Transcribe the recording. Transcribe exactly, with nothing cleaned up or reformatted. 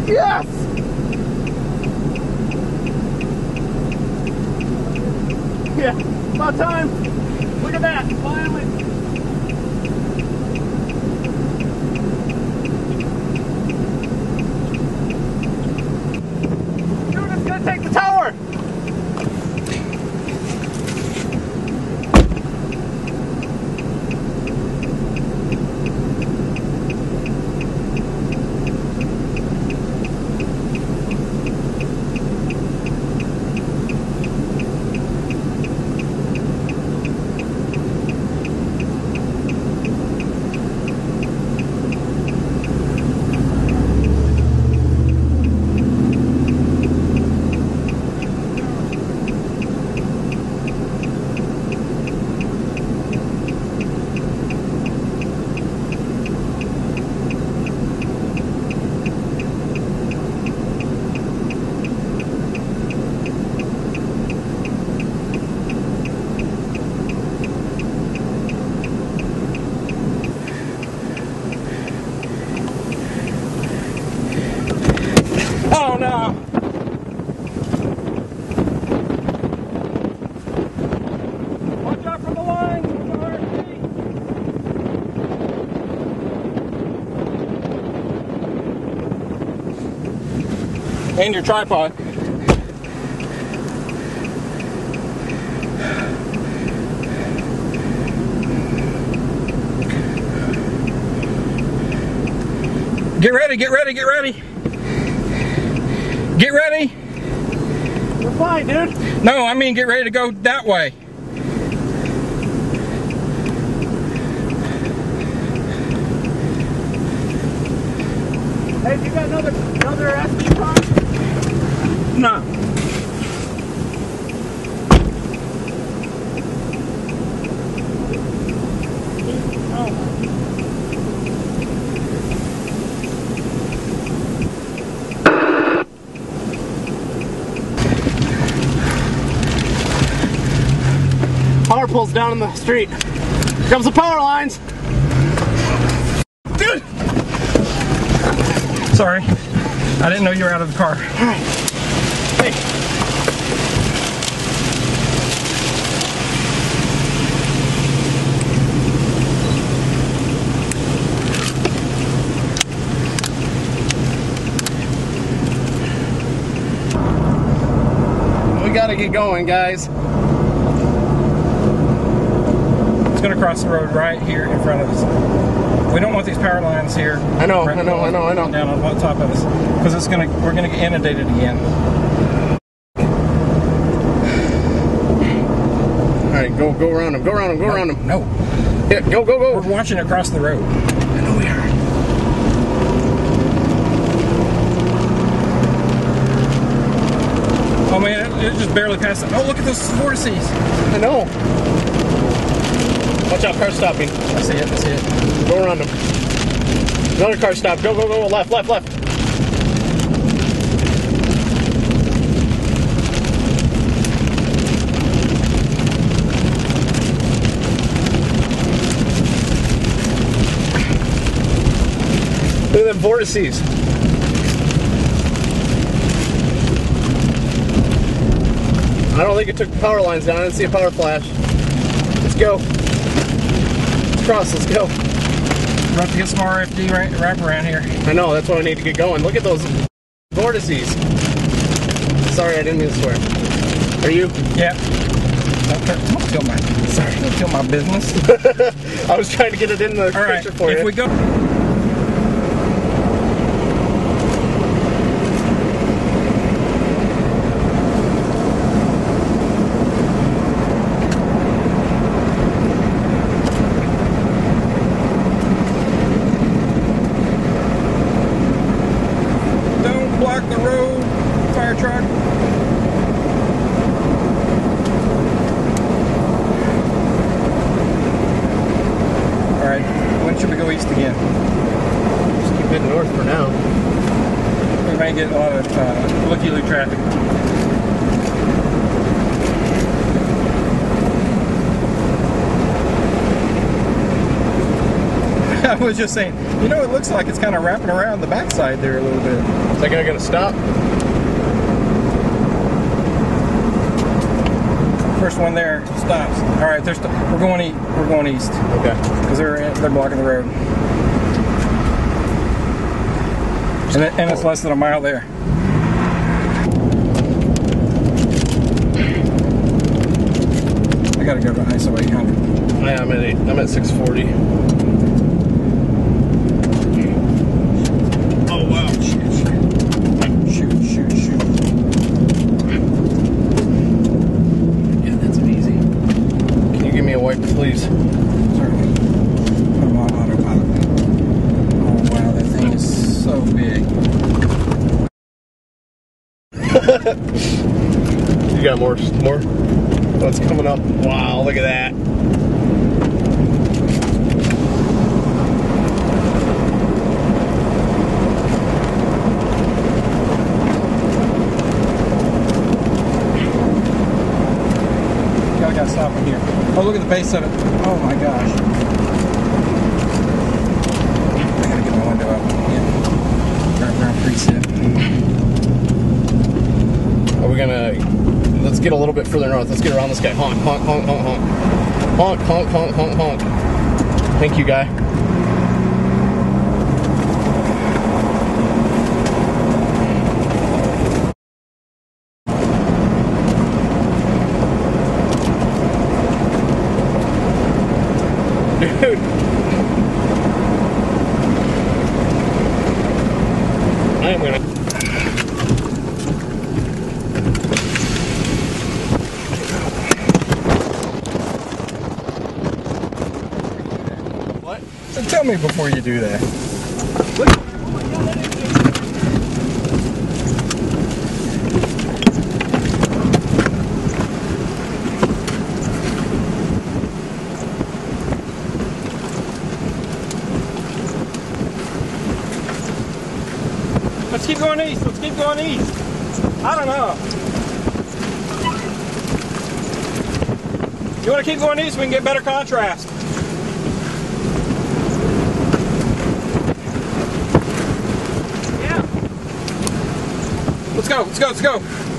Yes! Yeah, about time. Look at that, finally. Dude, it's gonna take the tower. Oh no! Watch out for the line! With the R F C. And your tripod. Get ready, get ready, get ready! Get ready! We're fine, dude. No, I mean get ready to go that way. Hey, you got another another S D card? No. Oh. Power pole's down in the street. Here comes the power lines. Dude! Sorry. I didn't know you were out of the car. Alright. Hey. We gotta get going, guys. Going to cross the road right here in front of us. We don't want these power lines here. I know, right I know, I know, I know. Down on top of us, because it's going to. We're going to get inundated again. All right, go, go around them, go around them, go no, around them. No. Yeah, go, go, go. We're watching it cross the road. I know we are. Oh man, it, it just barely passed it. Oh, look at those vortices. I know. Watch out, car stopping. I see it, I see it. Go around them. Another car stopped. Go, go, go, left, left, left. Look at them vortices. I don't think it took the power lines down. I didn't see a power flash. Let's go. Cross, let's go. We're about to get some R F D right, wrap around here. I know, that's why I need to get going. Look at those vortices. Sorry, I didn't mean to swear. Are you? Yeah. Don't, don't kill my, sorry, don't kill my business. I was trying to get it in the All right, picture for if you. we go. Block the road, fire truck. Alright, when should we go east again? Just keep heading north for now. We may get a lot of uh, looky-loo traffic. I was just saying, you know, it looks like it's kind of wrapping around the backside there a little bit. Is that guy gonna stop? First one there stops. All right, there's we're going east. We're going east. Okay. Because they're they're blocking the road. And, it, and it's less than a mile there. I gotta go to I S O eight hundred. Yeah, I'm at eight. I'm at six forty. Oh wow! Shoot! Shoot! Shoot! Shoot! Yeah, that's easy. Can you give me a wipe, please? Sorry. Put them on autopilot. Oh wow! That thing is so big. You got more? More? What's coming up? Wow! Look at that. I gotta stop in here. Oh, look at the base of it. Oh my gosh. I gotta get my window up. Yeah. Right around preset. Are we gonna... Let's get a little bit further north. Let's get around this guy. Honk, honk, honk, honk, honk. Honk, honk, honk, honk, honk. Thank you, guy. Dude. I am gonna... What? So tell me before you do that. Let's keep going east. Let's keep going east. I don't know. You want to keep going east? We can get better contrast. Yeah. Let's go. Let's go. Let's go.